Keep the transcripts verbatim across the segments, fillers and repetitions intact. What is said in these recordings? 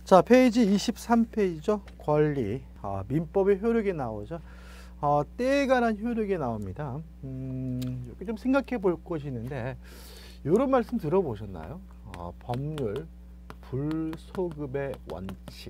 자, 페이지 이십삼 페이지죠. 권리, 어, 민법의 효력이 나오죠. 어, 때에 관한 효력이 나옵니다. 음, 여기 좀 생각해 볼 것이 있는데, 이런 말씀 들어보셨나요? 어, 법률 불소급의 원칙.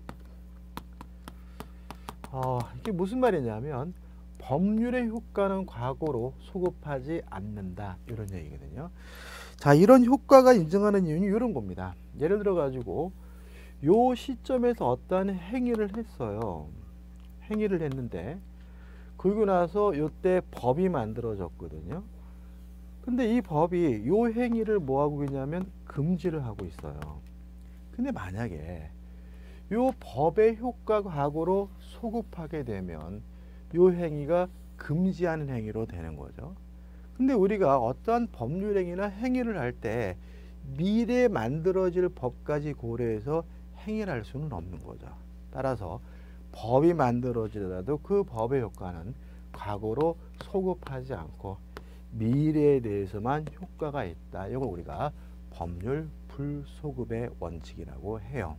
어, 이게 무슨 말이냐면 법률의 효과는 과거로 소급하지 않는다, 이런 얘기거든요. 자, 이런 효과가 인정하는 이유는 이런 겁니다. 예를 들어 가지고 요 시점에서 어떠한 행위를 했어요. 행위를 했는데 그러고 나서 요때 법이 만들어졌거든요. 근데 이 법이 요 행위를 뭐 하고 있냐면 금지를 하고 있어요. 근데 만약에 요 법의 효과 과거로 소급하게 되면 요 행위가 금지하는 행위로 되는 거죠. 근데 우리가 어떠한 법률 행위나 행위를 할 때 미래에 만들어질 법까지 고려해서 행위를 할 수는 없는 거죠. 따라서 법이 만들어지더라도 그 법의 효과는 과거로 소급하지 않고 미래에 대해서만 효과가 있다. 이걸 우리가 법률 불소급의 원칙이라고 해요.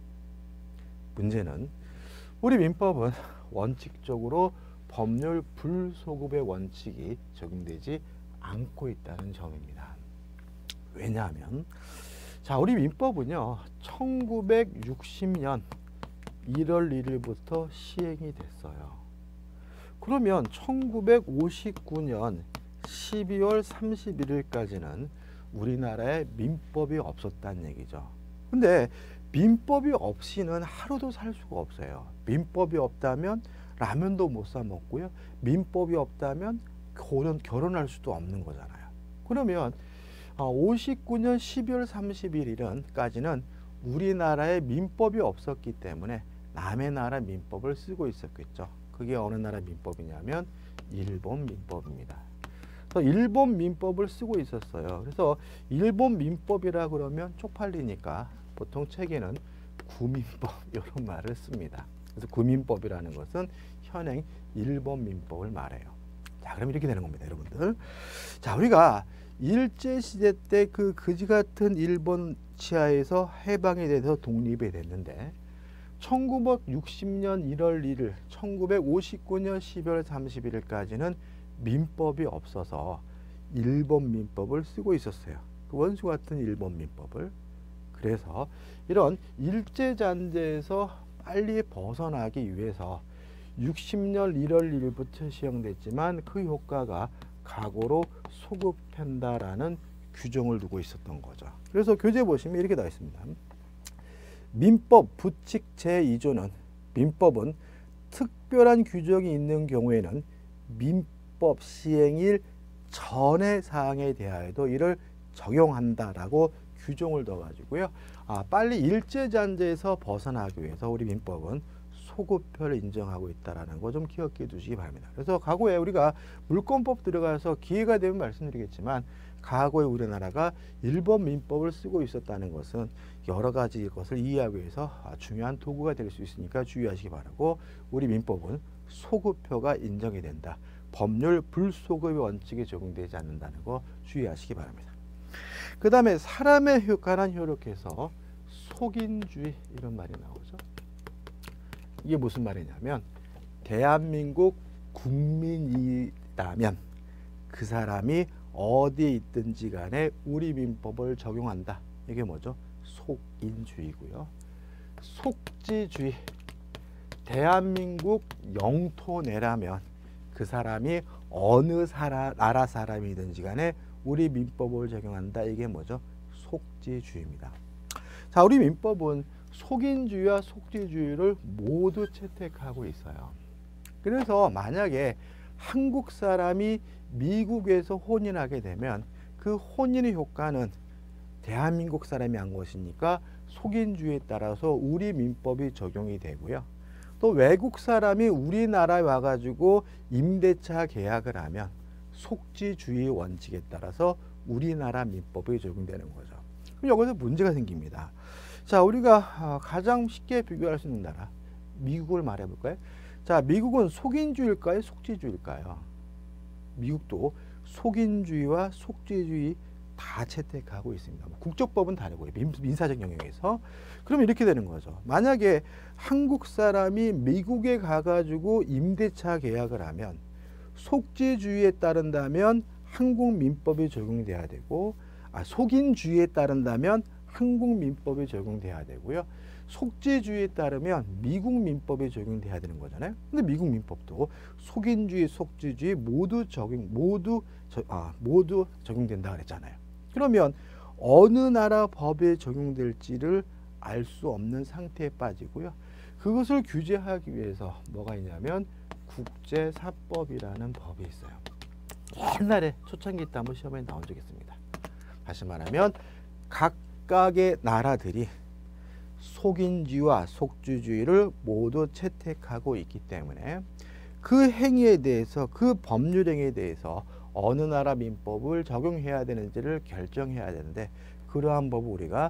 문제는 우리 민법은 원칙적으로 법률 불소급의 원칙이 적용되지 않고 있다는 점입니다. 왜냐하면 자, 우리 민법은요 천구백육십 년 일월 일일부터 시행이 됐어요. 그러면 천구백오십구 년 십이월 삼십일일까지는 우리나라에 민법이 없었다는 얘기죠. 근데 민법이 없이는 하루도 살 수가 없어요. 민법이 없다면 라면도 못 사 먹고요. 민법이 없다면 결혼, 결혼할 수도 없는 거잖아요. 그러면 오십구 년 십이월 삼십일일까지는 우리나라에 민법이 없었기 때문에 남의 나라 민법을 쓰고 있었겠죠. 그게 어느 나라 민법이냐면 일본 민법입니다. 그래서 일본 민법을 쓰고 있었어요. 그래서 일본 민법이라 그러면 쪽팔리니까 보통 책에는 구민법 이런 말을 씁니다. 그래서 구민법이라는 것은 현행 일본 민법을 말해요. 자, 그럼 이렇게 되는 겁니다, 여러분들. 자, 우리가 일제시대 때 그 그지 같은 일본 치하에서 해방이 돼서 독립이 됐는데 천구백육십 년 일월 일일, 천구백오십구 년 십이월 삼십일일까지는 민법이 없어서 일본 민법을 쓰고 있었어요. 그 원수 같은 일본 민법을. 그래서 이런 일제잔재에서 빨리 벗어나기 위해서 육십 년 일월 일일부터 시행됐지만 그 효과가 과거로 소급한다라는 규정을 두고 있었던 거죠. 그래서 교재 보시면 이렇게 나와 있습니다. 민법 부칙 제이 조는 민법은 특별한 규정이 있는 경우에는 민법 시행일 전의 사항에 대하여도 이를 적용한다라고 규정을 둬가지고요. 아, 빨리 일제잔재에서 벗어나기 위해서 우리 민법은 소급표를 인정하고 있다는 거 좀 기억해 두시기 바랍니다. 그래서 과거에 우리가 물권법 들어가서 기회가 되면 말씀드리겠지만 과거에 우리나라가 일본 민법을 쓰고 있었다는 것은 여러 가지 것을 이해하기 위해서 중요한 도구가 될 수 있으니까 주의하시기 바라고, 우리 민법은 소급표가 인정이 된다. 법률 불소급의 원칙에 적용되지 않는다는 거 주의하시기 바랍니다. 그 다음에 사람의 효과란 효력해서 속인주의 이런 말이 나오죠. 이게 무슨 말이냐면 대한민국 국민이라면 그 사람이 어디에 있든지 간에 우리 민법을 적용한다. 이게 뭐죠? 속인주의고요. 속지주의, 대한민국 영토 내라면 그 사람이 어느 사람, 나라 사람이든지 간에 우리 민법을 적용한다. 이게 뭐죠? 속지주의입니다. 자, 우리 민법은 속인주의와 속지주의를 모두 채택하고 있어요. 그래서 만약에 한국 사람이 미국에서 혼인하게 되면 그 혼인의 효과는 대한민국 사람이 한 것이니까 속인주의에 따라서 우리 민법이 적용이 되고요. 또 외국 사람이 우리나라에 와가지고 임대차 계약을 하면 속지주의 원칙에 따라서 우리나라 민법이 적용되는 거죠. 그럼 여기서 문제가 생깁니다. 자, 우리가 가장 쉽게 비교할 수 있는 나라 미국을 말해 볼까요? 자, 미국은 속인주의일까요? 속지주의일까요? 미국도 속인주의와 속지주의 다 채택하고 있습니다. 뭐 국적법은 다르고요. 민, 민사적 영역에서. 그러면 이렇게 되는 거죠. 만약에 한국 사람이 미국에 가가지고 임대차 계약을 하면 속재주의에 따른다면 한국 민법이 적용돼야 되고, 아, 속인주의에 따른다면 한국 민법이 적용돼야 되고요. 속재주의에 따르면 미국 민법이 적용돼야 되는 거잖아요. 근데 미국 민법도 속인주의, 속재주의 모두 적용, 모두 저, 아, 모두 적용된다 그랬잖아요. 그러면 어느 나라 법에 적용될지를 알 수 없는 상태에 빠지고요. 그것을 규제하기 위해서 뭐가 있냐면 국제사법이라는 법이 있어요. 옛날에 초창기 때 한번 시험에 나온 적이 있습니다. 다시 말하면 각각의 나라들이 속인주의와 속주주의를 모두 채택하고 있기 때문에 그 행위에 대해서, 그 법률 행위에 대해서 어느 나라 민법을 적용해야 되는지를 결정해야 되는데, 그러한 법을 우리가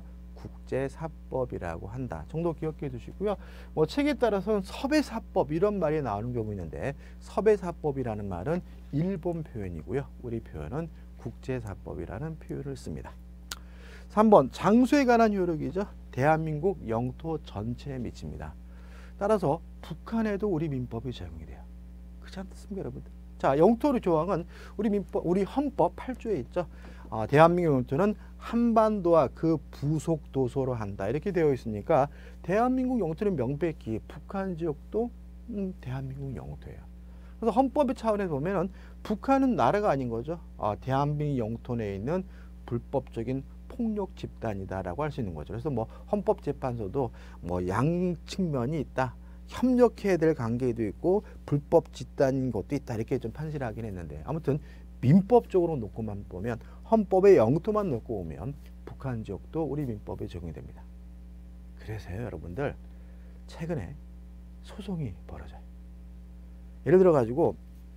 국제사법이라고 한다 정도 기억해 두시고요. 뭐 책에 따라서는 섭외사법 이런 말이 나오는 경우 있는데, 섭외사법이라는 말은 일본 표현이고요. 우리 표현은 국제사법이라는 표현을 씁니다. 삼 번 장소에 관한 효력이죠. 대한민국 영토 전체에 미칩니다. 따라서 북한에도 우리 민법이 적용이 돼요. 그렇지 않습니까, 여러분들? 자, 영토의 조항은 우리 민법, 우리 헌법 팔 조에 있죠. 아, 대한민국 영토는 한반도와 그 부속 도서로 한다 이렇게 되어 있으니까 대한민국 영토는 명백히 북한 지역도 음, 대한민국 영토예요. 그래서 헌법의 차원에서 보면은 북한은 나라가 아닌 거죠. 아, 대한민국 영토 내에 있는 불법적인 폭력 집단이다라고 할 수 있는 거죠. 그래서 뭐 헌법재판소도 뭐 양 측면이 있다. 협력해야 될 관계도 있고 불법 집단인 것도 있다. 이렇게 좀 판시를 하긴 했는데, 아무튼 민법적으로 놓고만 보면, 헌법의 영토만 놓고 보면 북한 지역도 우리 민법에 적용이 됩니다. 그래서요, 여러분들 최근에 소송이 벌어져요. 예를 들어 가지고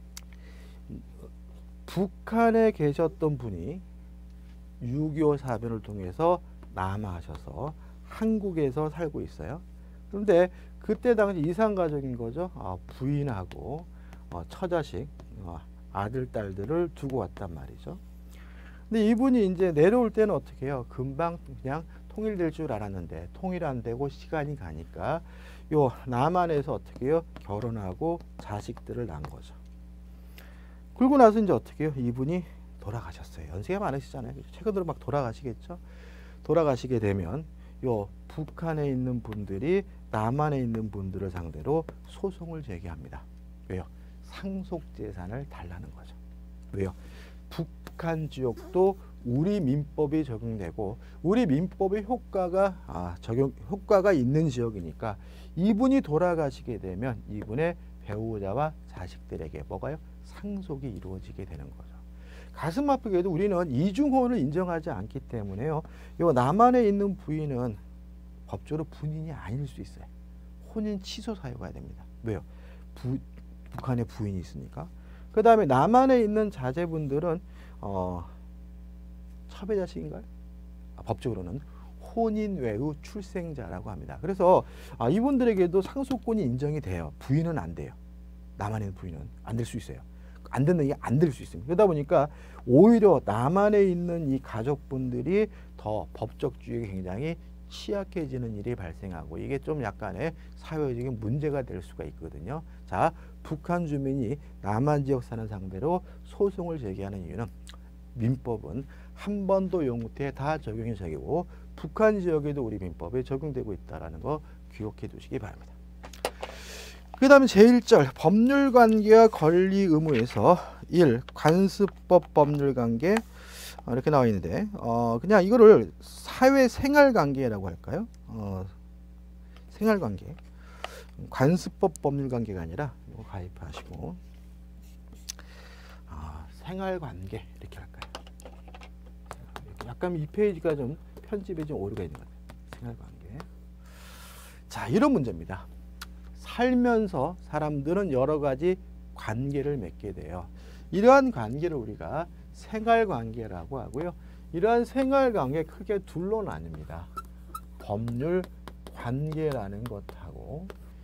북한에 계셨던 분이 육이오 사변을 통해서 남하하셔서 한국에서 살고 있어요. 그런데 그때 당시 이상가족인 거죠. 아, 부인하고 어, 처자식, 어, 아들, 딸들을 두고 왔단 말이죠. 근데 이분이 이제 내려올 때는 어떻게 해요? 금방 그냥 통일될 줄 알았는데 통일 안 되고 시간이 가니까 요 남한에서 어떻게 해요? 결혼하고 자식들을 낳은 거죠. 그러고 나서 이제 어떻게 해요? 이분이 돌아가셨어요. 연세가 많으시잖아요. 최근으로 막 돌아가시겠죠. 돌아가시게 되면 요 북한에 있는 분들이 남한에 있는 분들을 상대로 소송을 제기합니다. 왜요? 상속재산을 달라는 거죠. 왜요? 북한 지역도 우리 민법이 적용되고 우리 민법의 효과가 아, 적용 효과가 있는 지역이니까 이분이 돌아가시게 되면 이분의 배우자와 자식들에게 뭐가요? 상속이 이루어지게 되는 거죠. 가슴 아프게도 우리는 이중혼을 인정하지 않기 때문에요. 요 남한에 있는 부인은 법적으로 본인이 아닐 수 있어요. 혼인 취소 사유가 됩니다. 왜요? 부, 북한에 부인이 있으니까. 그 다음에 남한에 있는 자제분들은 어, 첩외자식인가요? 아, 법적으로는 혼인 외후 출생자라고 합니다. 그래서 아, 이분들에게도 상속권이 인정이 돼요. 부인은 안 돼요. 남한에 있는 부인은 안 될 수 있어요. 안 되는 게 안 될 수 있습니다. 그러다 보니까 오히려 남한에 있는 이 가족분들이 더 법적주의가 굉장히 취약해지는 일이 발생하고 이게 좀 약간의 사회적인 문제가 될 수가 있거든요. 자, 북한 주민이 남한 지역 사는 상대로 소송을 제기하는 이유는 민법은 한반도 영토에 다 적용이 되고 북한 지역에도 우리 민법에 적용되고 있다는 거 기억해 두시기 바랍니다. 그 다음에 제일 절 법률관계와 권리 의무에서 일. 관습법 법률관계 이렇게 나와 있는데 어, 그냥 이거를 사회생활관계라고 할까요? 어, 생활관계 관습법 법률관계가 아니라 이거 가입하시고 아, 생활관계 이렇게 할까요? 약간 이 페이지가 좀 편집에 좀 오류가 있는 것 같아요. 생활관계. 자, 이런 문제입니다. 살면서 사람들은 여러 가지 관계를 맺게 돼요. 이러한 관계를 우리가 생활관계라고 하고요. 이러한 생활관계 크게 둘로 나뉩니다. 법률 관계라는 것하고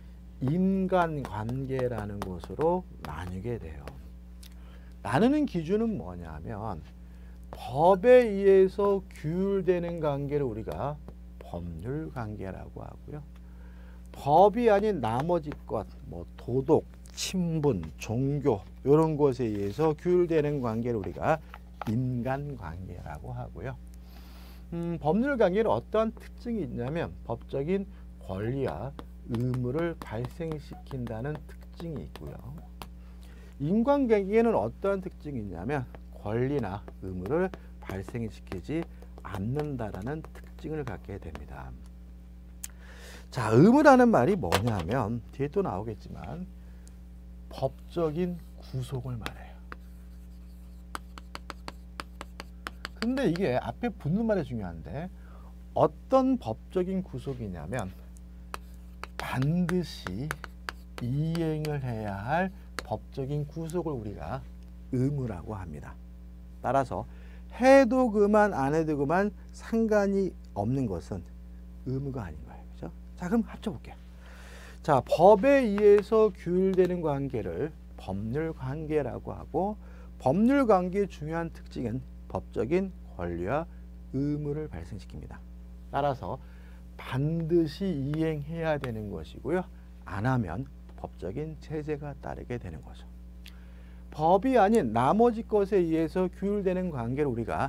인간관계라는 것으로 나뉘게 돼요. 나누는 기준은 뭐냐면 법에 의해서 규율되는 관계를 우리가 법률 관계라고 하고요. 법이 아닌 나머지 것, 뭐 도덕, 친분, 종교 이런 것에 의해서 규율되는 관계를 우리가 인간관계라고 하고요. 음, 법률 관계는 어떠한 특징이 있냐면 법적인 권리와 의무를 발생시킨다는 특징이 있고요. 인간관계에는 어떠한 특징이 있냐면 권리나 의무를 발생시키지 않는다라는 특징을 갖게 됩니다. 자, 의무라는 말이 뭐냐면 뒤에 또 나오겠지만 법적인 구속을 말해요. 근데 이게 앞에 붙는 말이 중요한데 어떤 법적인 구속이냐면 반드시 이행을 해야 할 법적인 구속을 우리가 의무라고 합니다. 따라서 해도 그만 안 해도 그만 상관이 없는 것은 의무가 아닌 거예요. 그죠? 자, 그럼 합쳐볼게요. 자, 법에 의해서 규율되는 관계를 법률 관계라고 하고 법률 관계의 중요한 특징은 법적인 권리와 의무를 발생시킵니다. 따라서 반드시 이행해야 되는 것이고요. 안 하면 법적인 제재가 따르게 되는 거죠. 법이 아닌 나머지 것에 의해서 규율되는 관계를 우리가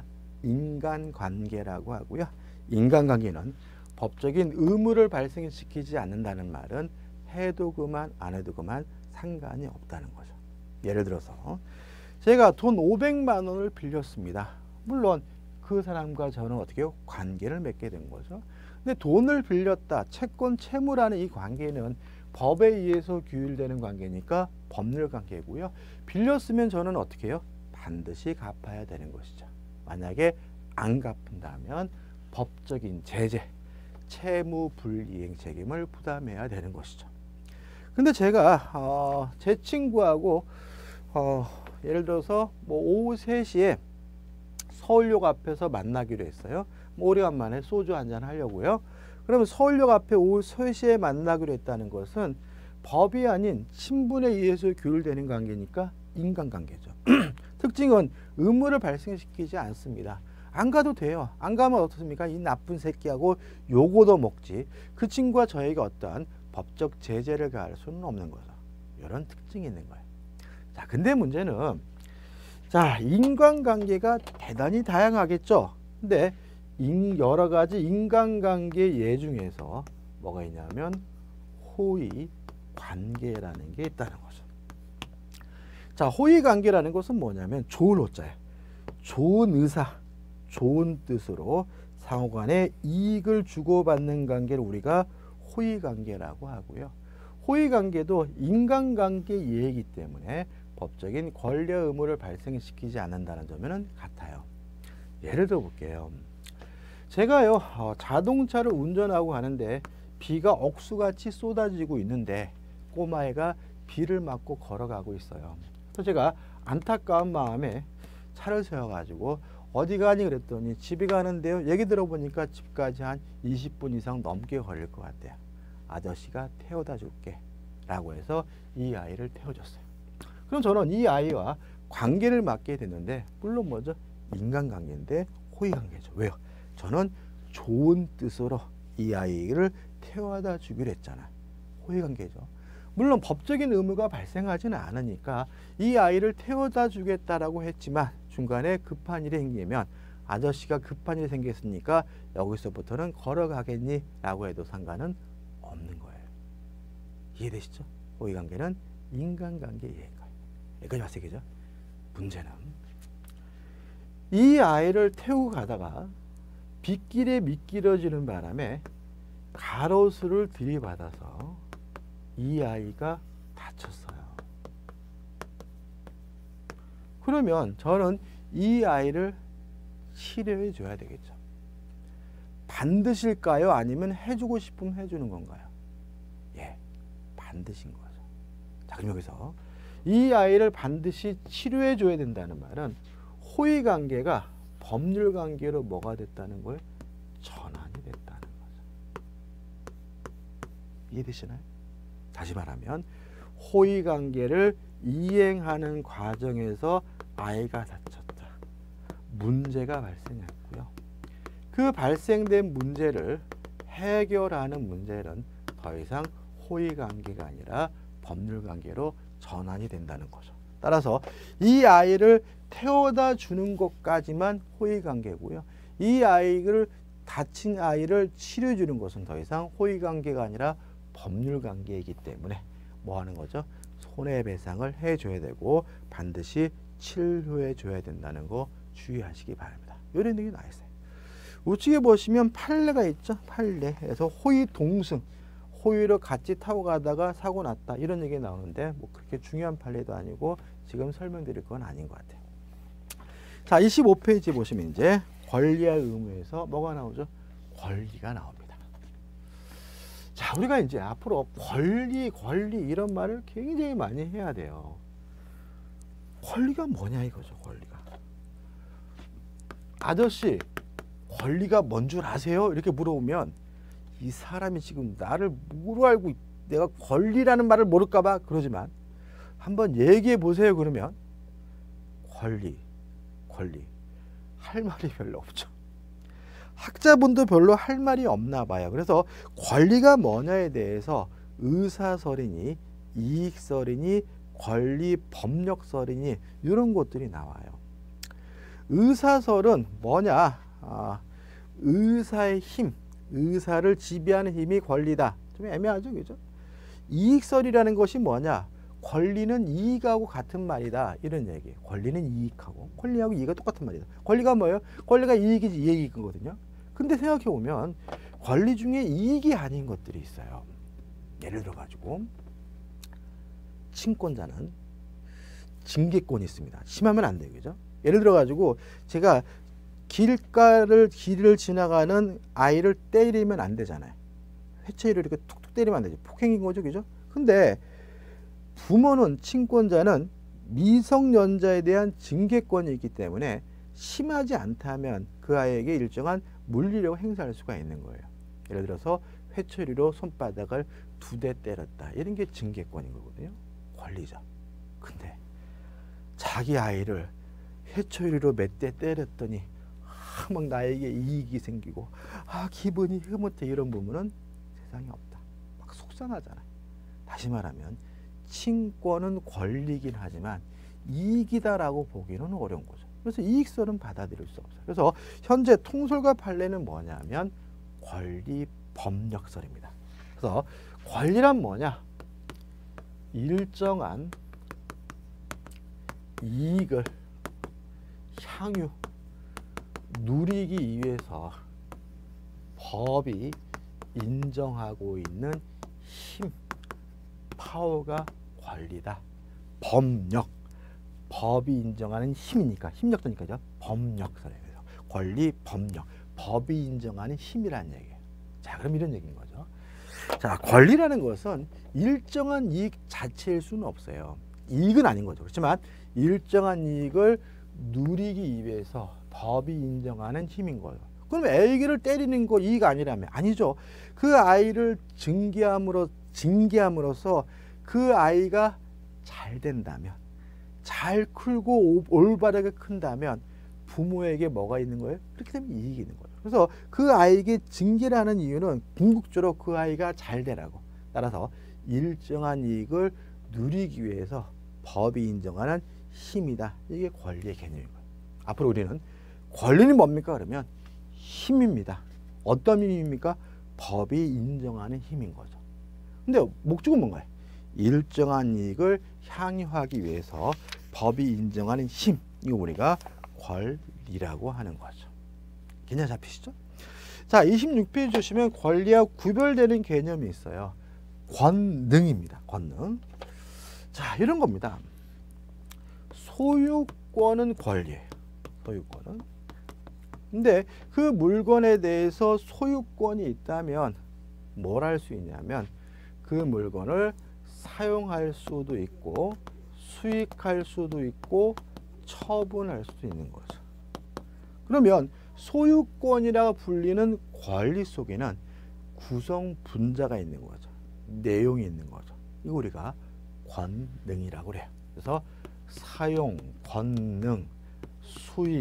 인간관계라고 하고요. 인간관계는 법적인 의무를 발생시키지 않는다는 말은 해도 그만 안 해도 그만 상관이 없다는 거죠. 예를 들어서 제가 돈 오백만 원을 빌렸습니다. 물론 그 사람과 저는 어떻게 해요? 관계를 맺게 된 거죠. 근데 돈을 빌렸다, 채권, 채무라는 이 관계는 법에 의해서 규율되는 관계니까 법률 관계고요. 빌렸으면 저는 어떻게 해요? 반드시 갚아야 되는 것이죠. 만약에 안 갚는다면 법적인 제재, 채무 불이행 책임을 부담해야 되는 것이죠. 근데 제가 어, 제 친구하고 어, 예를 들어서 뭐 오후 세 시에 서울역 앞에서 만나기로 했어요. 뭐 오래간만에 소주 한잔 하려고요. 그러면 서울역 앞에 오후 세 시에 만나기로 했다는 것은 법이 아닌 친분에 의해서 규율되는 관계니까 인간관계죠. 특징은 의무를 발생시키지 않습니다. 안 가도 돼요. 안 가면 어떻습니까? 이 나쁜 새끼하고 요거도 먹지. 그 친구가 저에게 어떠한 법적 제재를 가할 수는 없는 거죠. 이런 특징이 있는 거예요. 자, 근데 문제는 자, 인간관계가 대단히 다양하겠죠. 근데 여러 가지 인간관계 예 중에서 뭐가 있냐면 호의 관계라는 게 있다는 거죠. 자, 호의 관계라는 것은 뭐냐면 좋은 호자예요. 좋은 의사, 좋은 뜻으로 상호간에 이익을 주고받는 관계를 우리가 호의 관계라고 하고요. 호의 관계도 인간관계 예이기 때문에 법적인 권리와 의무를 발생시키지 않는다는 점에는 같아요. 예를 들어 볼게요. 제가요 어, 자동차를 운전하고 가는데 비가 억수같이 쏟아지고 있는데 꼬마애가 비를 맞고 걸어가고 있어요. 그래서 제가 안타까운 마음에 차를 세워가지고 어디 가니 그랬더니 집에 가는데요. 얘기 들어보니까 집까지 한 이십 분 이상 넘게 걸릴 것 같대요. 아저씨가 태워다 줄게 라고 해서 이 아이를 태워줬어요. 그럼 저는 이 아이와 관계를 맺게 됐는데 물론 뭐죠? 인간관계인데 호의관계죠. 왜요? 저는 좋은 뜻으로 이 아이를 태워다 주기로 했잖아요. 호의관계죠. 물론 법적인 의무가 발생하지는 않으니까 이 아이를 태워다 주겠다라고 했지만 중간에 급한 일이 생기면 아저씨가 급한 일이 생겼으니까 여기서부터는 걸어가겠니? 라고 해도 상관은 없는 거예요. 이해되시죠? 호의관계는 인간관계 예인 거예요. 여기까지 봤어요. 그죠? 문제는 이 아이를 태우고 가다가 빗길에 미끄러지는 바람에 가로수를 들이받아서 이 아이가 다쳤어요. 그러면 저는 이 아이를 치료해 줘야 되겠죠. 반드시일까요? 아니면 해주고 싶으면 해주는 건가요? 예, 반드시인 거죠. 자, 그럼 여기서 이 아이를 반드시 치료해 줘야 된다는 말은 호의관계가 법률관계로 뭐가 됐다는 거예요? 전환이 됐다는 거죠. 이해되시나요? 다시 말하면 호의관계를 이행하는 과정에서 아이가 다쳤다. 문제가 발생했고요. 그 발생된 문제를 해결하는 문제는 더 이상 호의관계가 아니라 법률관계로 전환이 된다는 거죠. 따라서 이 아이를 태워다 주는 것까지만 호의관계고요. 이 아이를 다친 아이를 치료해 주는 것은 더 이상 호의관계가 아니라 법률관계이기 때문에 뭐 하는 거죠? 손해배상을 해줘야 되고 반드시 치료해 줘야 된다는 거 주의하시기 바랍니다. 이런 얘기 나와 있어요. 우측에 보시면 판례가 있죠. 판례에서 호의 동승, 호의로 같이 타고 가다가 사고 났다 이런 얘기 나오는데 뭐 그렇게 중요한 판례도 아니고 지금 설명드릴 건 아닌 것 같아요. 자, 이십오 페이지 보시면 이제 권리와 의무에서 뭐가 나오죠? 권리가 나옵니다. 자, 우리가 이제 앞으로 권리, 권리 이런 말을 굉장히 많이 해야 돼요. 권리가 뭐냐 이거죠, 권리가. 아저씨, 권리가 뭔 줄 아세요? 이렇게 물어보면 이 사람이 지금 나를 뭐로 알고 내가 권리라는 말을 모를까 봐 그러지만 한번 얘기해 보세요 그러면 권리, 권리 할 말이 별로 없죠. 학자분도 별로 할 말이 없나 봐요. 그래서 권리가 뭐냐에 대해서 의사설이니 이익설이니 권리 법력설이니 이런 것들이 나와요. 의사설은 뭐냐? 아, 의사의 힘, 의사를 지배하는 힘이 권리다. 좀 애매하죠, 그죠? 이익설이라는 것이 뭐냐? 권리는 이익하고 같은 말이다. 이런 얘기. 권리는 이익하고 권리하고 이익이 똑같은 말이다. 권리가 뭐예요? 권리가 이익이지 이익이거든요. 근데 생각해 보면 권리 중에 이익이 아닌 것들이 있어요. 예를 들어 가지고 친권자는 징계권이 있습니다. 심하면 안 돼요, 그죠? 예를 들어 가지고 제가 길가를 길을 지나가는 아이를 때리면 안 되잖아요. 회초리를 이렇게 툭툭 때리면 안 되죠. 폭행인 거죠, 그죠? 근데 부모는 친권자는 미성년자에 대한 징계권이 있기 때문에 심하지 않다면 그 아이에게 일정한 물리력을 행사할 수가 있는 거예요. 예를 들어서 회초리로 손바닥을 두 대 때렸다. 이런 게 징계권인 거거든요. 권리죠. 근데 자기 아이를 회초리로 몇 대 때렸더니 아, 막 나에게 이익이 생기고 아 기분이 흐뭇해 이런 부분은 세상에 없다. 막 속상하잖아요. 다시 말하면 친권은 권리긴 하지만 이익이다라고 보기는 어려운 거죠. 그래서 이익설은 받아들일 수 없어요. 그래서 현재 통설과 판례는 뭐냐면 권리 법력설입니다. 그래서 권리란 뭐냐? 일정한 이익을 향유 누리기 위해서 법이 인정하고 있는 힘, 파워가 권리다. 법력, 법이 인정하는 힘이니까 힘력도니까요. 법력설이에요. 권리, 법력, 법이 인정하는 힘이라는 얘기예요. 자, 그럼 이런 얘기인 거죠. 자, 권리라는 것은 일정한 이익 자체일 수는 없어요. 이익은 아닌 거죠. 그렇지만 일정한 이익을 누리기 위해서 법이 인정하는 힘인 거예요. 그럼 애기를 때리는 거 이익 아니라면? 아니죠. 그 아이를 징계함으로, 징계함으로써 그 아이가 잘 된다면, 잘 크고 올바르게 큰다면 부모에게 뭐가 있는 거예요? 그렇게 되면 이익이 있는 거죠. 그래서 그 아이에게 징계를 하는 이유는 궁극적으로 그 아이가 잘 되라고. 따라서 일정한 이익을 누리기 위해서 법이 인정하는 힘이다. 이게 권리의 개념인 거예요. 앞으로 우리는 권리는 뭡니까? 그러면 힘입니다. 어떤 힘입니까? 법이 인정하는 힘인 거죠. 근데 목적은 뭔가요? 일정한 이익을 향유하기 위해서 법이 인정하는 힘, 이거 우리가 권리라고 하는 거죠. 개념 잡히시죠? 자, 이십육 페이지 보시면 권리와 구별되는 개념이 있어요. 권능입니다. 권능. 자, 이런 겁니다. 소유권은 권리예요. 소유권은. 근데 그 물건에 대해서 소유권이 있다면 뭘 할 수 있냐면 그 물건을 사용할 수도 있고 수익할 수도 있고 처분할 수도 있는 거죠. 그러면 소유권이라 불리는 권리 속에는 구성 분자가 있는 거죠. 내용이 있는 거죠. 이거 우리가 권능이라고 그래요. 그래서 사용, 권능, 수익,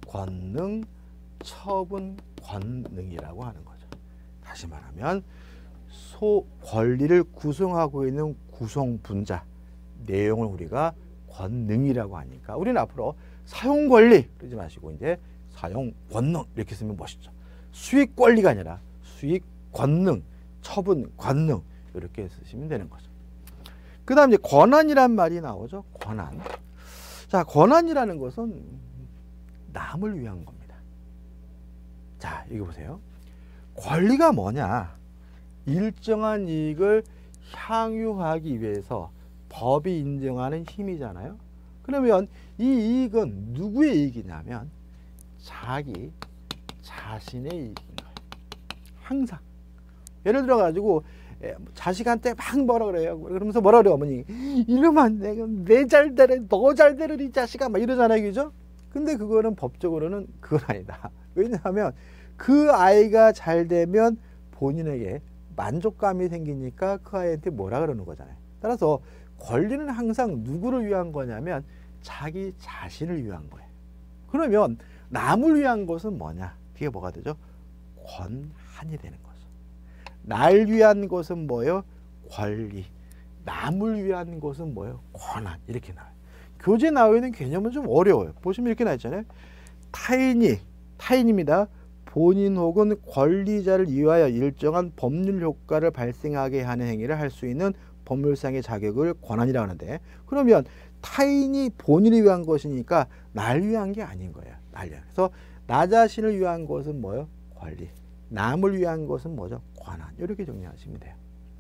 권능, 처분, 권능이라고 하는 거죠. 다시 말하면 소 권리를 구성하고 있는 구성 분자 내용을 우리가 권능이라고 하니까 우리는 앞으로 사용 권리 그러지 마시고 이제 사용 권능 이렇게 쓰면 멋있죠. 수익 권리가 아니라 수익 권능, 처분 권능 이렇게 쓰시면 되는 거죠. 그다음 이제 권한이란 말이 나오죠. 권한. 자, 권한이라는 것은 남을 위한 겁니다. 자, 이거 보세요. 권리가 뭐냐? 일정한 이익을 향유하기 위해서 법이 인정하는 힘이잖아요. 그러면 이 이익은 누구의 이익이냐면 자기 자신의 이익인 거예요. 항상. 예를 들어 가지고 자식한테 막 뭐라 그래요. 그러면서 뭐라 그래요, 어머니. 이러면 안 돼. 내 잘되래, 너 잘되래, 이 자식아. 막 이러잖아요, 그죠? 근데 그거는 법적으로는 그건 아니다. 왜냐하면 그 아이가 잘 되면 본인에게 만족감이 생기니까 그 아이한테 뭐라 그러는 거잖아요. 따라서 권리는 항상 누구를 위한 거냐면 자기 자신을 위한 거예요. 그러면 남을 위한 것은 뭐냐? 그게 뭐가 되죠? 권한이 되는 거죠. 날 위한 것은 뭐예요? 권리. 남을 위한 것은 뭐예요? 권한. 이렇게 나와요. 교재 나와 있는 개념은 좀 어려워요. 보시면 이렇게 나와 있잖아요. 타인이, 타인입니다. 본인 혹은 권리자를 위하여 일정한 법률 효과를 발생하게 하는 행위를 할 수 있는 법률상의 자격을 권한이라고 하는데, 그러면 타인이 본인을 위한 것이니까 날 위한 게 아닌 거예요. 날 위한. 그래서 나 자신을 위한 것은 뭐예요? 권리. 남을 위한 것은 뭐죠? 권한. 이렇게 정리하시면 돼요.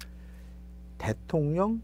대통령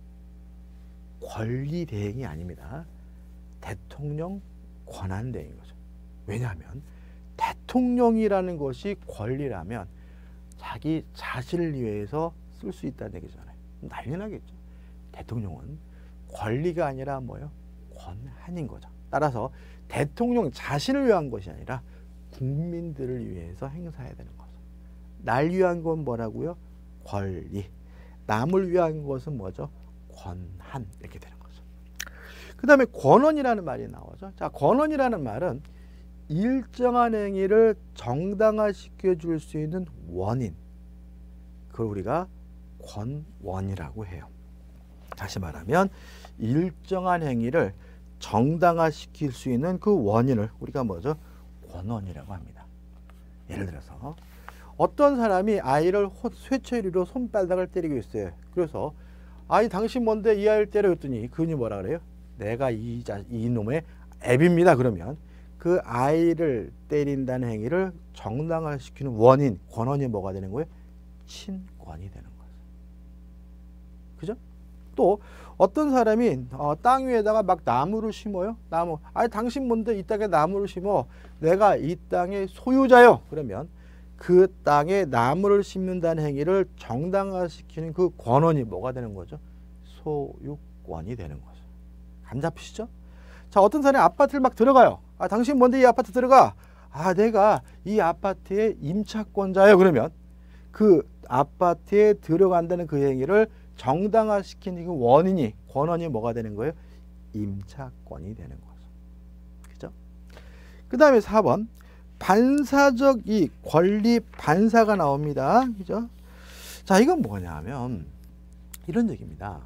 권리 대행이 아닙니다. 대통령 권한 대행인 거죠. 왜냐하면 대통령이라는 것이 권리라면 자기 자신을 위해서 쓸 수 있다는 얘기잖아요. 난리 나겠죠. 대통령은 권리가 아니라 뭐예요? 권한인 거죠. 따라서 대통령 자신을 위한 것이 아니라 국민들을 위해서 행사해야 되는 거죠. 날 위한 건 뭐라고요? 권리. 남을 위한 것은 뭐죠? 권한. 이렇게 되는 거죠. 그 다음에 권원이라는 말이 나오죠. 자, 권원이라는 말은 일정한 행위를 정당화시켜 줄 수 있는 원인. 그걸 우리가 권원이라고 해요. 다시 말하면 일정한 행위를 정당화시킬 수 있는 그 원인을 우리가 뭐죠? 권원이라고 합니다. 예를 들어서 어떤 사람이 아이를 쇠처리로 손바닥을 때리고 있어요. 그래서 아이 당신 뭔데 이 아이를 때려 했더니 그분이 뭐라 그래요? 내가 이, 자, 이 놈의 애비입니다. 그러면 그 아이를 때린다는 행위를 정당화시키는 원인, 권원이 뭐가 되는 거예요? 친권이 되는 거죠. 그죠? 또 어떤 사람이 어, 땅 위에다가 막 나무를 심어요. 나무. 아니 당신 뭔데 이 땅에 나무를 심어. 내가 이 땅의 소유자요. 그러면 그 땅에 나무를 심는다는 행위를 정당화시키는 그 권원이 뭐가 되는 거죠? 소유권이 되는 거죠. 감 잡히시죠? 자, 어떤 사람이 아파트를 막 들어가요. 아, 당신 뭔데 이 아파트 들어가? 아, 내가 이 아파트의 임차권자예요. 그러면 그 아파트에 들어간다는 그 행위를 정당화시키는 그 원인이, 권원이 뭐가 되는 거예요? 임차권이 되는 거죠. 그죠? 그 다음에 사 번. 반사적 이익, 권리 반사가 나옵니다. 그죠? 자, 이건 뭐냐 하면 이런 얘기입니다.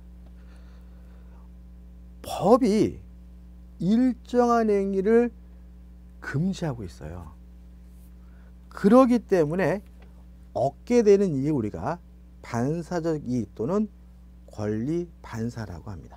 법이 일정한 행위를 금지하고 있어요. 그러기 때문에 얻게 되는 이익을 우리가 반사적 이익 또는 권리 반사라고 합니다.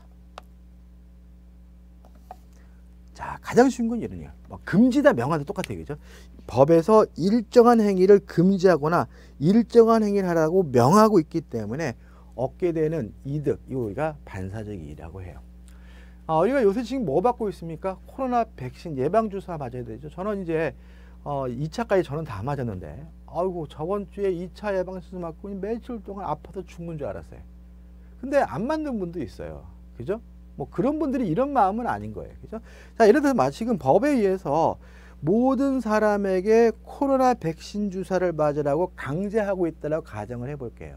자, 가장 쉬운 건 이런 거예요. 뭐 금지다 명하다 똑같아요. 그죠? 법에서 일정한 행위를 금지하거나 일정한 행위를 하라고 명하고 있기 때문에 얻게 되는 이득, 이거 우리가 반사적 이익이라고 해요. 아, 우리가 요새 지금 뭐 받고 있습니까? 코로나 백신 예방주사 맞아야 되죠. 저는 이제 어, 이 차까지 저는 다 맞았는데 아이고 저번 주에 이 차 예방주사 맞고 며칠 동안 아파서 죽는 줄 알았어요. 근데 안 맞는 분도 있어요. 그죠? 뭐 그런 분들이 이런 마음은 아닌 거예요. 그죠? 자, 예를 들어서 지금 법에 의해서 모든 사람에게 코로나 백신 주사를 맞으라고 강제하고 있다고 가정을 해볼게요.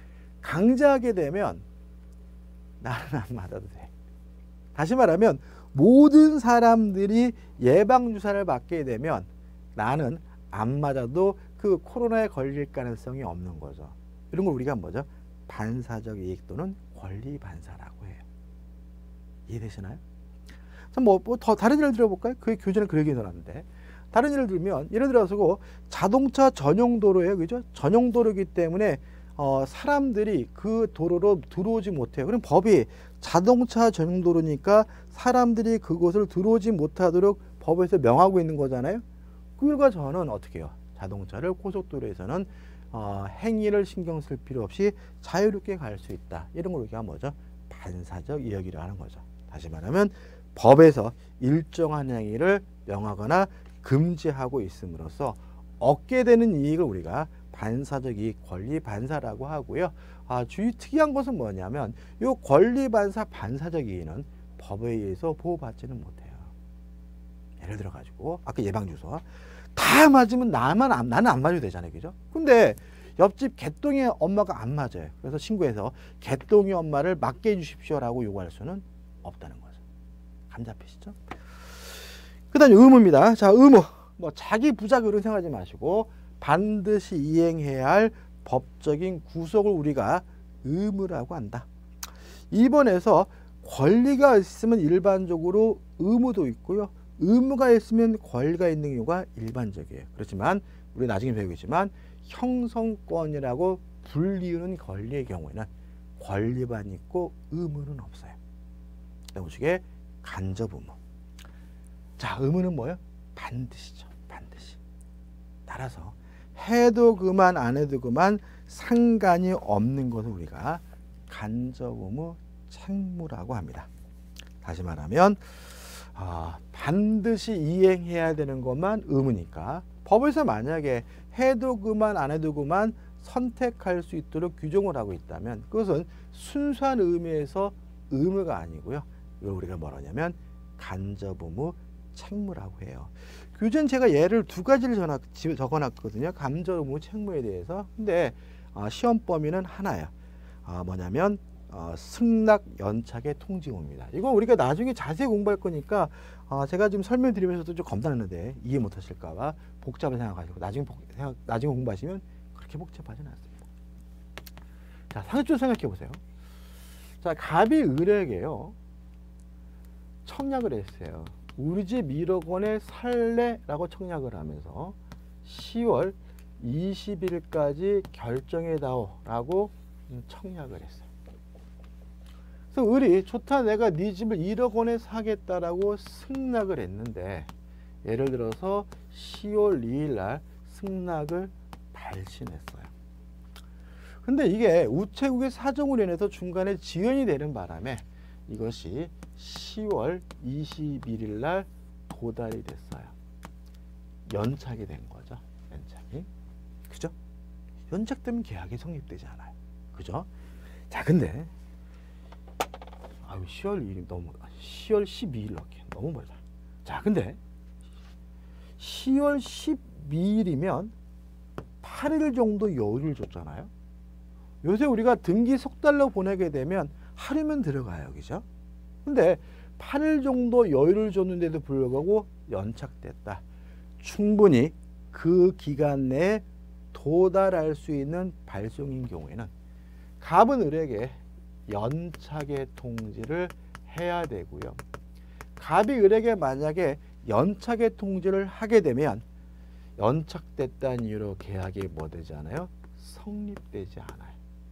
강제하게 되면 나는 안 맞아도 돼. 다시 말하면 모든 사람들이 예방주사를 맞게 되면 나는 안 맞아도 그 코로나에 걸릴 가능성이 없는 거죠. 이런 걸 우리가 뭐죠? 반사적 이익 또는 권리 반사라고 해요. 이해되시나요? 뭐, 뭐 더 다른 예를 들어볼까요? 그 교재는 그렇게 해놨는데, 다른 예를 들면 예를 들어서 자동차 전용 도로예요, 그죠? 전용 도로이기 때문에 어, 사람들이 그 도로로 들어오지 못해요. 그럼 법이 자동차 전용 도로니까 사람들이 그곳을 들어오지 못하도록 법에서 명하고 있는 거잖아요. 그 결과 저는 어떻게 해요? 자동차를 고속도로에서는 어, 행위를 신경 쓸 필요 없이 자유롭게 갈 수 있다. 이런 걸 우리가 뭐죠? 반사적 이익이라고 하는 거죠. 다시 말하면 법에서 일정한 행위를 명하거나 금지하고 있음으로써 얻게 되는 이익을 우리가 반사적 이익, 권리 반사라고 하고요. 아, 주의 특이한 것은 뭐냐면 이 권리 반사, 반사적 이익은 법에 의해서 보호받지는 못해요. 예를 들어 가지고 아까 예방주사 다 맞으면 나만 안, 나는 안 맞아도 되잖아요, 그죠? 근데 옆집 개똥이 엄마가 안 맞아요. 그래서 신고해서 개똥이 엄마를 맞게 해주십시오라고 요구할 수는 없다는 거죠. 감 잡히시죠? 그다음 의무입니다. 자, 의무. 뭐 자기 부작 이런 생각하지 마시고 반드시 이행해야 할 법적인 구속을 우리가 의무라고 한다. 이 번에서 권리가 있으면 일반적으로 의무도 있고요. 의무가 있으면 권리가 있는 경우가 일반적이에요. 그렇지만 우리 나중에 배우겠지만 형성권이라고 불리우는 권리의 경우에는 권리만 있고 의무는 없어요. 보시게 간접 의무. 자, 의무는 뭐예요? 반드시죠. 반드시. 따라서 해도 그만 안 해도 그만 상관이 없는 것을 우리가 간접 의무 책무라고 합니다. 다시 말하면 아, 반드시 이행해야 되는 것만 의무니까 법에서 만약에 해도 그만 안 해도 그만 선택할 수 있도록 규정을 하고 있다면 그것은 순수한 의미에서 의무가 아니고요. 이걸 우리가 뭐라 하냐면 간접 의무 책무라고 해요. 교재는 제가 예를 두 가지를 적어놨거든요. 간접 의무 책무에 대해서. 근데 어, 시험 범위는 하나예요. 어, 뭐냐면 어, 승낙 연착의 통지 의무입니다. 이거 우리가 나중에 자세히 공부할 거니까 어, 제가 지금 설명드리면서도 좀 검토했는데 이해 못하실까 봐 복잡하게 생각하시고 나중에, 복, 생각, 나중에 공부하시면 그렇게 복잡하지는 않습니다. 자, 상식적으로 생각해 보세요. 자, 갑이 을에게요 청약을 했어요. 우리 집 일억 원에 살래라고 청약을 하면서 시월 이십일까지 결정해다오라고 청약을 했어요. 그래서 을이 좋다, 내가 네 집을 일억 원에 사겠다라고 승낙을 했는데 예를 들어서 시월 이일 날 승낙을 발신했어요. 근데 이게 우체국의 사정으로 인해서 중간에 지연이 되는 바람에 이것이 시월 이십일일 날 도달이 됐어요. 연착이 된 거죠. 연착이. 그죠? 연착되면 계약이 성립되지 않아요. 그죠? 자, 근데 아유, 시월 일일 너무 시월 십이일 넣게 너무 멀다. 자, 근데 시월 십이일이면 팔 일 정도 여유를 줬잖아요. 요새 우리가 등기 석 달로 보내게 되면 하루면 들어가요. 그죠? 근데 팔 일 정도 여유를 줬는데도 불구하고 연착됐다. 충분히 그 기간 내에 도달할 수 있는 발송인 경우에는 갑은 을에게 연착의 통지를 해야 되고요. 갑이 을에게 만약에 연착의 통지를 하게 되면 연착됐다는 이유로 계약이 뭐 되지 않아요? 성립되지 않아요.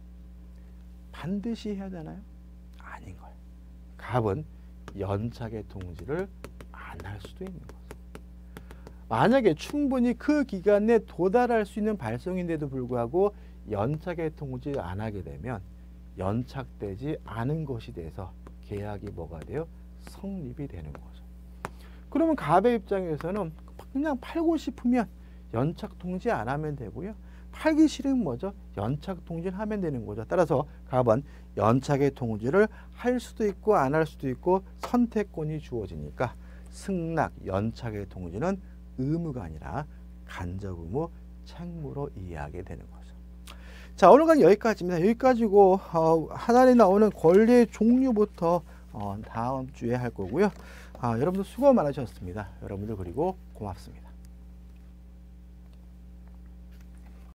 반드시 해야 되나요? 아닌 거예요. 갑은 연착의 통지를 안 할 수도 있는 거죠. 만약에 충분히 그 기간 내에 도달할 수 있는 발송인데도 불구하고 연착의 통지를 안 하게 되면 연착되지 않은 것이 돼서 계약이 뭐가 돼요? 성립이 되는 거죠. 그러면 갑의 입장에서는 그냥 팔고 싶으면 연착 통지 안 하면 되고요. 팔기 싫으면 뭐죠? 연착 통지를 하면 되는 거죠. 따라서 갑은 연착의 통지를 할 수도 있고 안 할 수도 있고 선택권이 주어지니까 승낙, 연착의 통지는 의무가 아니라 간접 의무, 책무로 이해하게 되는 거죠. 자, 오늘 강의 여기까지입니다. 여기까지고 어, 하나에 나오는 권리의 종류부터 어, 다음 주에 할 거고요. 아, 여러분들 수고 많으셨습니다. 여러분들 그리고 고맙습니다.